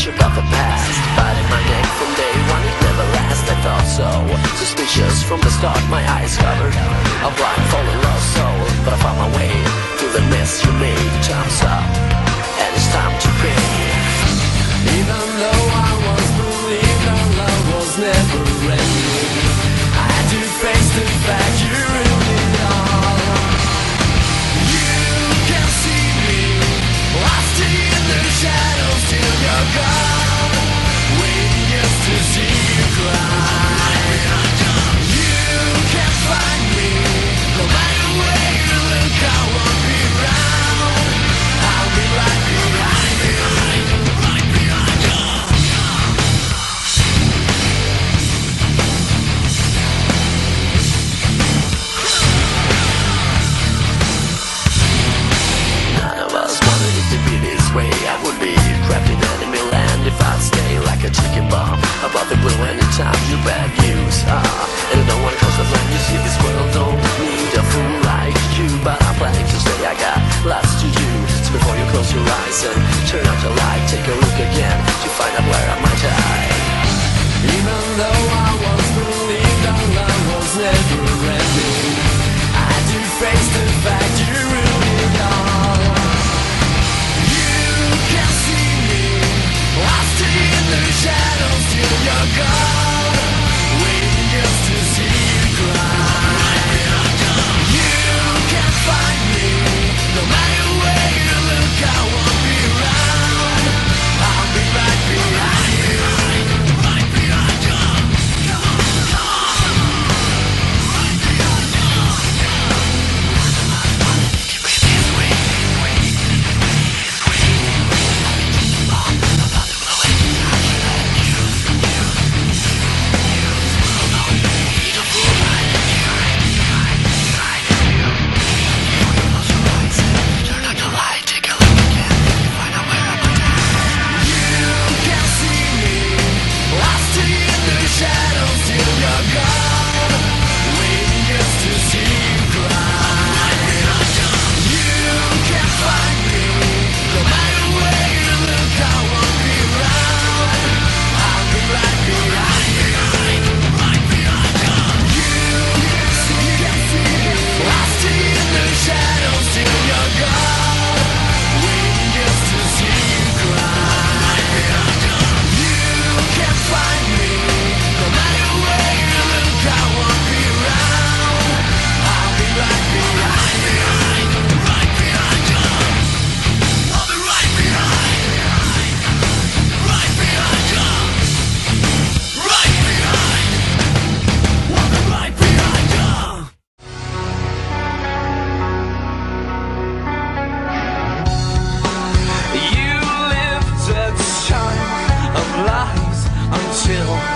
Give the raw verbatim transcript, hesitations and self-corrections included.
shook off the past, biting my neck from day one, it never lasts. I thought so, suspicious from the start, my eyes covered. A blind, fallen lost soul, but I found my way through the mess you made. Time's up, and it's time to pay. Even though I was believed our love was never ending, I had to face the fact you ruined it all. You can see me, lost in the shadows till you're gone, waiting just to see you cry. You can't find me, no matter where you look, I won't be around. I'll be right behind you, right behind you. None of us wanted it to be this way. I would be trapped in enemy land if I'd stay like a chicken bomb above the blue anytime you bad news. Ah, and I don't wanna cross the line. You see, this world don't need a fool like you, but I'm planning to stay. I got lots to do. So before you close your eyes and turn out the light, take a look again to find out where I might hide. Even though I was believed our love was never ending, I had to face the fact you ruined it all. You can see me, lost in the shadows till you're gone, waiting just to see you cry. You can't find me, no matter where you look, I won't be around. I'll be right behind you, right behind you. Come on, come on, right behind you. Keep it this way, way, way, all about the blue and you, you, you, will not be the fool right behind you, right behind you. You close your eyes and turn out the light, take a look again, find out where I'm at. You can see me, lost in the shadows till you're gone, waiting just to see you cry. You can't find me, no matter where you look, I won't be around. I'll be right behind you, right behind you. You can see, can see me, lost in the shadows till you're gone, waiting just to see you cry. You can't find me, no matter where you look, I won't be around. I'll be right behind you, right behind you. I'll be right behind, right behind you, right behind. I'll be right behind you. You lived a time of lies until